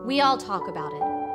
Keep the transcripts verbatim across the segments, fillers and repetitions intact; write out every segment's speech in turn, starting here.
We all talk about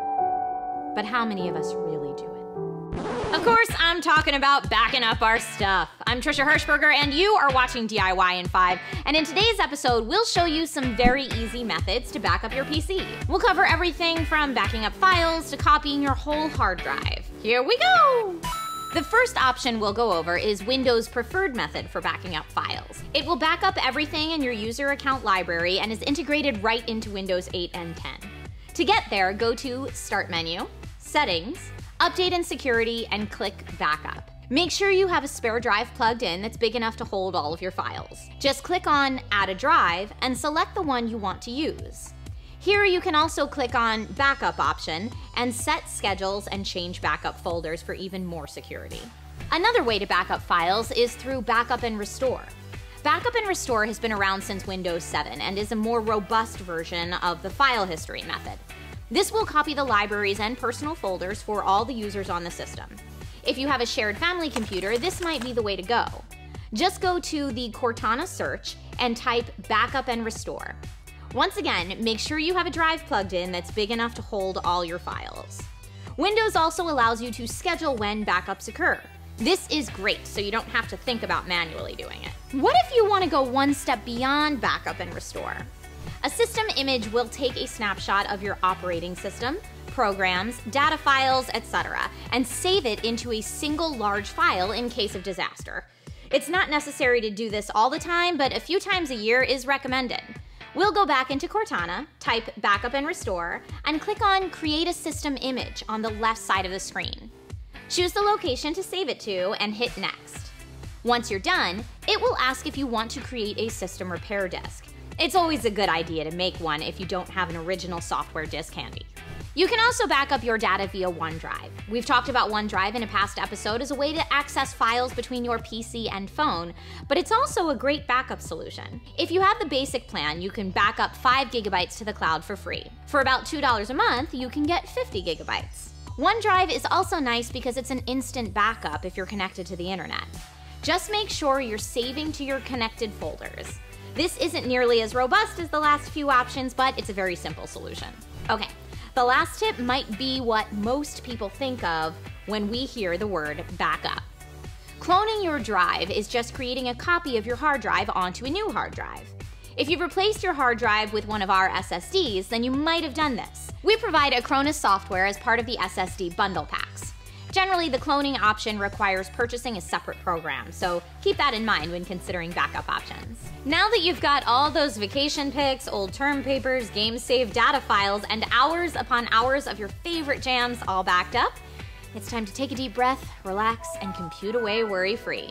it, but how many of us really do it? Of course, I'm talking about backing up our stuff. I'm Trisha Hershberger, and you are watching D I Y in five, and in today's episode, we'll show you some very easy methods to back up your P C. We'll cover everything from backing up files to copying your whole hard drive. Here we go! The first option we'll go over is Windows' preferred method for backing up files. It will back up everything in your user account library and is integrated right into Windows eight and ten. To get there, go to Start menu, Settings, Update and Security, and click Backup. Make sure you have a spare drive plugged in that's big enough to hold all of your files. Just click on Add a Drive and select the one you want to use. Here you can also click on Backup option and set schedules and change backup folders for even more security. Another way to back up files is through Backup and Restore. Backup and Restore has been around since Windows seven and is a more robust version of the file history method. This will copy the libraries and personal folders for all the users on the system. If you have a shared family computer, this might be the way to go. Just go to the Cortana search and type Backup and Restore. Once again, make sure you have a drive plugged in that's big enough to hold all your files. Windows also allows you to schedule when backups occur. This is great, so you don't have to think about manually doing it. What if you want to go one step beyond Backup and Restore? A system image will take a snapshot of your operating system, programs, data files, et cetera, and save it into a single large file in case of disaster. It's not necessary to do this all the time, but a few times a year is recommended. We'll go back into Cortana, type Backup and Restore, and click on Create a System Image on the left side of the screen. Choose the location to save it to and hit Next. Once you're done, it will ask if you want to create a system repair disk. It's always a good idea to make one if you don't have an original software disk handy. You can also back up your data via OneDrive. We've talked about OneDrive in a past episode as a way to access files between your P C and phone, but it's also a great backup solution. If you have the basic plan, you can back up five gigabytes to the cloud for free. For about two dollars a month, you can get fifty gigabytes. OneDrive is also nice because it's an instant backup if you're connected to the internet. Just make sure you're saving to your connected folders. This isn't nearly as robust as the last few options, but it's a very simple solution. Okay. The last tip might be what most people think of when we hear the word backup. Cloning your drive is just creating a copy of your hard drive onto a new hard drive. If you've replaced your hard drive with one of our S S Ds, then you might have done this. We provide Acronis software as part of the S S D bundle packs. Generally, the cloning option requires purchasing a separate program, so keep that in mind when considering backup options. Now that you've got all those vacation pics, old term papers, game saved data files, and hours upon hours of your favorite jams all backed up, it's time to take a deep breath, relax, and compute away worry-free.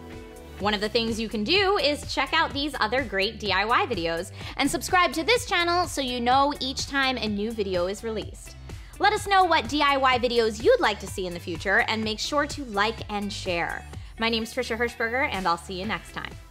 One of the things you can do is check out these other great D I Y videos and subscribe to this channel so you know each time a new video is released. Let us know what D I Y videos you'd like to see in the future, and make sure to like and share. My name's Trisha Hershberger, and I'll see you next time.